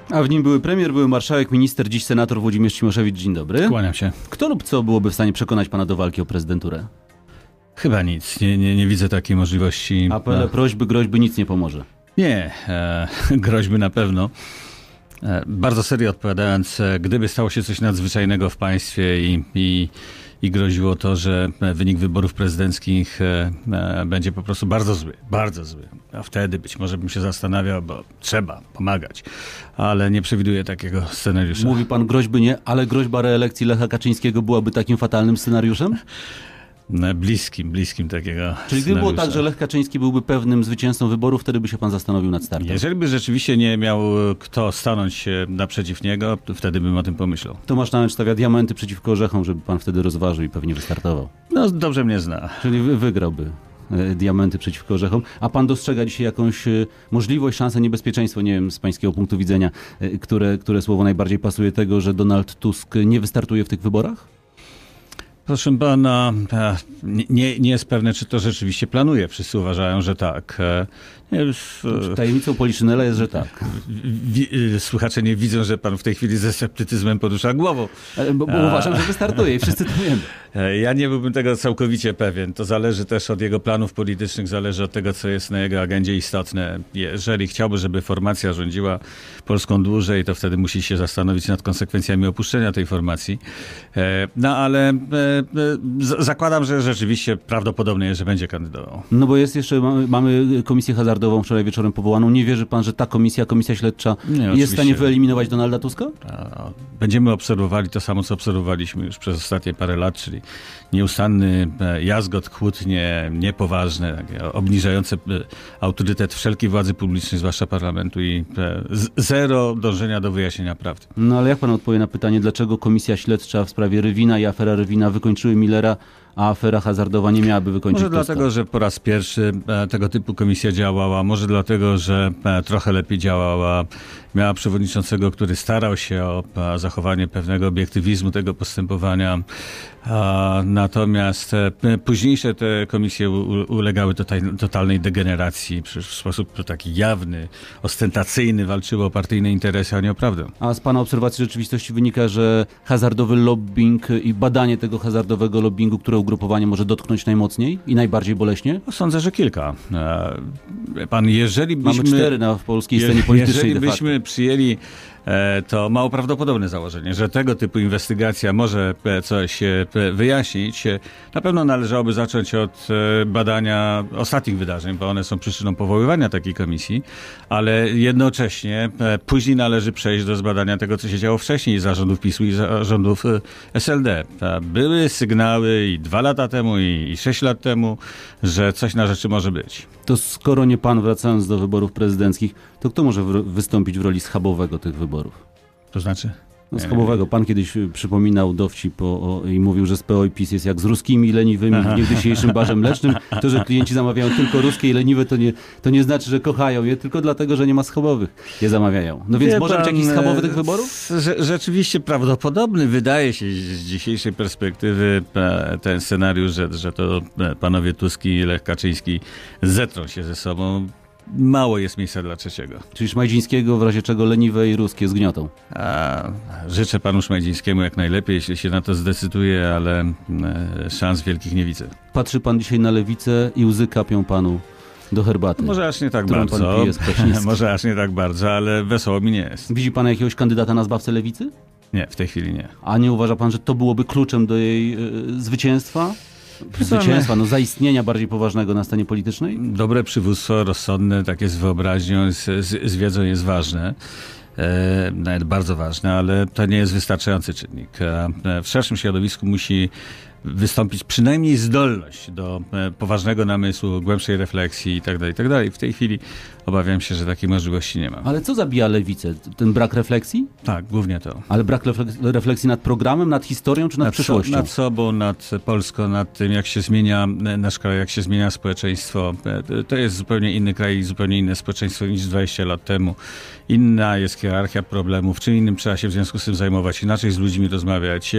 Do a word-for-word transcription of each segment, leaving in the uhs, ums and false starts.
A w nim były premier, były marszałek, minister, dziś senator Włodzimierz Cimoszewicz. Dzień dobry. Kłaniam się. Kto lub co byłoby w stanie przekonać pana do walki o prezydenturę? Chyba nic. Nie, nie, nie widzę takiej możliwości. Apele, no. prośby, groźby, nic nie pomoże. Nie, e, groźby na pewno. E, bardzo serio odpowiadając, e, gdyby stało się coś nadzwyczajnego w państwie i, i, i groziło to, że wynik wyborów prezydenckich e, e, będzie po prostu bardzo zły, bardzo zły. A wtedy być może bym się zastanawiał, bo trzeba pomagać. Ale nie przewiduję takiego scenariusza. Mówi pan groźby nie, ale groźba reelekcji Lecha Kaczyńskiego byłaby takim fatalnym scenariuszem? Bliskim, bliskim takiego Czyli gdyby było tak, że Lech Kaczyński byłby pewnym zwycięzcą wyborów, wtedy by się pan zastanowił nad startem. Jeżeli by rzeczywiście nie miał kto stanąć naprzeciw niego, to wtedy bym o tym pomyślał. Tomasz Nałęcz stawia diamenty przeciwko orzechom, żeby pan wtedy rozważył i pewnie wystartował. No dobrze mnie zna. Czyli wy, wygrałby e, diamenty przeciwko orzechom. A pan dostrzega dzisiaj jakąś e, możliwość, szansę, niebezpieczeństwo, nie wiem, z pańskiego punktu widzenia, e, które, które słowo najbardziej pasuje tego, że Donald Tusk nie wystartuje w tych wyborach? Proszę pana, nie, nie jest pewne, czy to rzeczywiście planuje. Wszyscy uważają, że tak. Nie, w... Tajemnicą Poliszynela jest, że tak. Wi- słuchacze nie widzą, że pan w tej chwili ze sceptycyzmem porusza głową. Bo, bo uważam, że wystartuje i wszyscy to wiemy. Ja nie byłbym tego całkowicie pewien. To zależy też od jego planów politycznych, zależy od tego, co jest na jego agendzie istotne. Jeżeli chciałby, żeby formacja rządziła Polską dłużej, to wtedy musi się zastanowić nad konsekwencjami opuszczenia tej formacji. No ale zakładam, że rzeczywiście prawdopodobne jest, że będzie kandydował. No bo jest jeszcze, mamy, mamy komisję hazardową wczoraj wieczorem powołaną. Nie wierzy pan, że ta komisja, komisja śledcza nie, jest w stanie wyeliminować Donalda Tuska? Będziemy obserwowali to samo, co obserwowaliśmy już przez ostatnie parę lat, czyli nieustanny jazgot, kłótnie, niepoważne, obniżające autorytet wszelkiej władzy publicznej, zwłaszcza parlamentu i zero dążenia do wyjaśnienia prawdy. No ale jak pan odpowie na pytanie, dlaczego komisja śledcza w sprawie Rywina i afera Rywina wykończyły Millera, a afera hazardowa nie miałaby wykończyć Może Tuska? dlatego, że po raz pierwszy tego typu komisja działała, może dlatego, że trochę lepiej działała, miała przewodniczącego, który starał się o zachowanie pewnego obiektywizmu tego postępowania. Natomiast późniejsze te komisje ulegały totalnej degeneracji. Przecież w sposób taki jawny, ostentacyjny walczyły o partyjne interesy, a nie o prawdę. A z pana obserwacji rzeczywistości wynika, że hazardowy lobbying i badanie tego hazardowego lobbingu, które ugrupowanie może dotknąć najmocniej i najbardziej boleśnie? Sądzę, że kilka. Pan, jeżeli byśmy... Mamy cztery na polskiej scenie politycznej. Jeżeli byśmy przyjęli to mało prawdopodobne założenie, że tego typu inwestygacja może coś wyjaśnić. Na pewno należałoby zacząć od badania ostatnich wydarzeń, bo one są przyczyną powoływania takiej komisji, ale jednocześnie później należy przejść do zbadania tego, co się działo wcześniej za rządów PiSu i za rządów S L D. Były sygnały i dwa lata temu, i sześć lat temu, że coś na rzeczy może być. To skoro nie pan, wracając do wyborów prezydenckich, to kto może w- wystąpić w roli schabowego tych wyborów? To znaczy? No, schabowego. Pan kiedyś przypominał dowcip o, o, i mówił, że z P O i PiS jest jak z ruskimi leniwymi w niegdysiejszym barze mlecznym. To, że klienci zamawiają tylko ruskie i leniwe, to nie, to nie znaczy, że kochają je, tylko dlatego, że nie ma schabowych. Je zamawiają. No więc Wie może pan, być jakiś schabowy tych wyborów? Rze- rzeczywiście prawdopodobny wydaje się z dzisiejszej perspektywy ten scenariusz, że, że to panowie Tusk i Lech Kaczyński zetrą się ze sobą. Mało jest miejsca dla trzeciego. Czyli Szmajdzińskiego, w razie czego leniwe i ruskie zgniotą. A, życzę panu Szmajdzińskiemu jak najlepiej, jeśli się na to zdecyduje, ale e, szans wielkich nie widzę. Patrzy pan dzisiaj na lewicę i łzy kapią panu do herbaty. Może aż nie tak którą bardzo. Pan pije z Kwaśniewskim. Może aż nie tak bardzo, ale wesoło mi nie jest. Widzi pan jakiegoś kandydata na zbawcę lewicy? Nie, w tej chwili nie. A nie uważa pan, że to byłoby kluczem do jej y, zwycięstwa? Zwycięstwa, no zaistnienia bardziej poważnego na scenie politycznej? Dobre przywództwo, rozsądne, takie z wyobraźnią, z, z, z wiedzą jest ważne. E, nawet bardzo ważne, ale to nie jest wystarczający czynnik. E, w szerszym środowisku musi wystąpić przynajmniej zdolność do e, poważnego namysłu, głębszej refleksji itd., itd. W tej chwili obawiam się, że takiej możliwości nie ma. Ale co zabija lewicę? Ten brak refleksji? Tak, głównie to. Ale brak refleks- refleksji nad programem, nad historią czy nad, nad przyszłością? So, nad sobą, nad Polską, nad tym, jak się zmienia nasz kraj, jak się zmienia społeczeństwo. To jest zupełnie inny kraj i zupełnie inne społeczeństwo niż dwadzieścia lat temu. Inna jest hierarchia problemów, czym innym trzeba się w związku z tym zajmować, inaczej z ludźmi rozmawiać.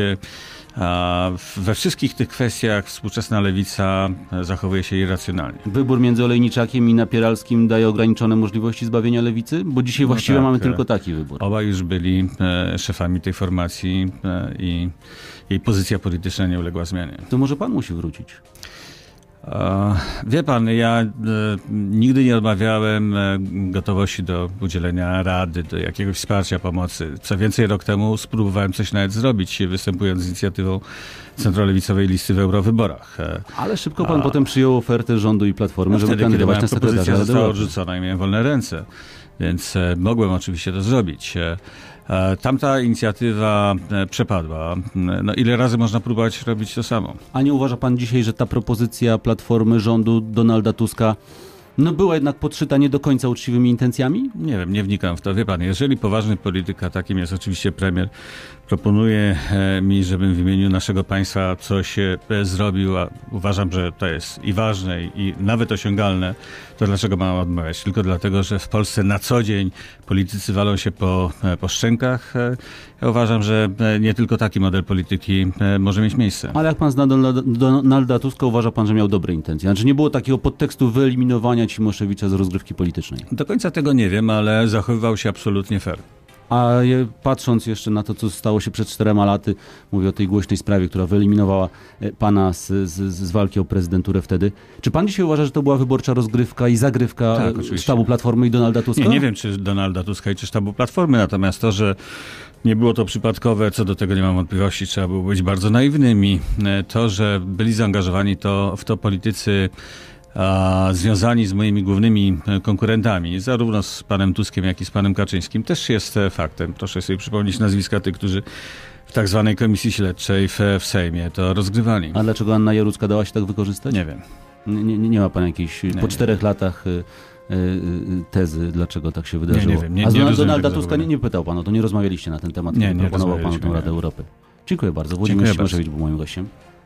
A we wszystkich tych kwestiach współczesna lewica zachowuje się irracjonalnie. Wybór między Olejniczakiem i Napieralskim daje ograniczenie ograniczone możliwości zbawienia lewicy? Bo dzisiaj No właściwie tak, mamy e, tylko taki wybór. Obaj już byli e, szefami tej formacji e, i jej pozycja polityczna nie uległa zmianie. To może pan musi wrócić? E, wie pan, ja e, nigdy nie odmawiałem e, gotowości do udzielenia rady, do jakiegoś wsparcia, pomocy. Co więcej, rok temu spróbowałem coś nawet zrobić, występując z inicjatywą centrolewicowej listy w eurowyborach. E, Ale szybko pan A- potem przyjął ofertę rządu i Platformy, no żeby wtedy, kiedy kandydować moja na propozycja sekretarza Rady została Europy. odrzucona i miałem wolne ręce, więc e, mogłem oczywiście to zrobić. E, e, tamta inicjatywa e, przepadła. E, No, ile razy można próbować robić to samo? A nie uważa pan dzisiaj, że ta propozycja Platformy rządu Donalda Tuska no była jednak podszyta nie do końca uczciwymi intencjami? Nie wiem, nie wnikam w to. Wie pan, jeżeli poważny polityk, a takim jest oczywiście premier, proponuje e, mi, żebym w imieniu naszego państwa coś e, zrobił, a uważam, że to jest i ważne, i nawet osiągalne, to dlaczego mam odmawiać? Tylko dlatego, że w Polsce na co dzień politycy walą się po, e, po szczękach. E, ja uważam, że e, nie tylko taki model polityki e, może mieć miejsce. Ale jak pan zna Donalda, Donalda Tuska, uważa pan, że miał dobre intencje? Znaczy nie było takiego podtekstu wyeliminowania Cimoszewicza z rozgrywki politycznej? Do końca tego nie wiem, ale zachowywał się absolutnie fair. A je- patrząc jeszcze na to, co stało się przed czterema laty, mówię o tej głośnej sprawie, która wyeliminowała e, pana z, z, z walki o prezydenturę wtedy. Czy pan dzisiaj uważa, że to była wyborcza rozgrywka i zagrywka Tak, e, oczywiście. sztabu Platformy i Donalda Tuska? Nie, nie wiem, czy Donalda Tuska i czy sztabu Platformy, natomiast to, że nie było to przypadkowe, co do tego nie mam wątpliwości, trzeba było być bardzo naiwnymi. E, To, że byli zaangażowani to, w to politycy a, związani z moimi głównymi e, konkurentami, zarówno z panem Tuskiem, jak i z panem Kaczyńskim, też jest e, faktem. Proszę sobie przypomnieć nazwiska tych, którzy w tak zwanej komisji śledczej w, w Sejmie to rozgrywali. A dlaczego Anna Jarucka dała się tak wykorzystać? Nie wiem. Nie, nie, nie ma pan jakiejś Nie, po nie. czterech latach y, y, y, tezy, dlaczego tak się wydarzyło? Nie, nie wiem, nie- A z nie Donalda rozumiem Donalda tego Tuska nie, zawołania. nie pytał pan o to, nie rozmawialiście na ten temat, Nie, kiedy nie proponował pan rozmawialiśmy, tę Radę nie. Europy. Dziękuję bardzo. Dziękuję Włodzimierz bardzo. Cimoszewicz był moim gościem.